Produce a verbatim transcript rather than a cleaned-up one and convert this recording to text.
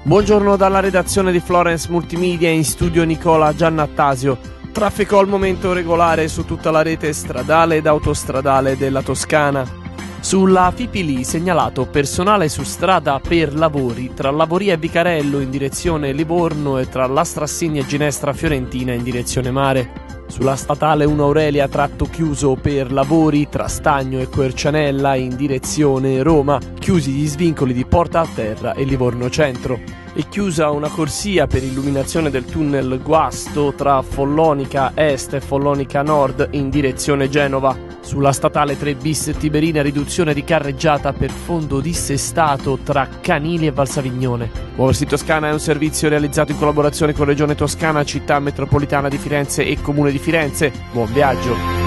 Buongiorno dalla redazione di Florence Multimedia, in studio Nicola Giannattasio. Traffico al momento regolare su tutta la rete stradale ed autostradale della Toscana. Sulla Fipili segnalato personale su strada per lavori tra Lavoria e Vicarello in direzione Livorno e tra Lastrassini e Ginestra Fiorentina in direzione mare. Sulla statale uno Aurelia tratto chiuso per lavori tra Stagno e Quercianella in direzione Roma, chiusi gli svincoli di Porta a Terra e Livorno Centro. È chiusa una corsia per illuminazione del tunnel Guasto tra Follonica Est e Follonica Nord in direzione Genova. Sulla statale tre bis Tiberina riduzione di carreggiata per fondo dissestato tra Canili e Valsavignone. Muoversi Toscana è un servizio realizzato in collaborazione con Regione Toscana, Città Metropolitana di Firenze e Comune di Firenze. Buon viaggio!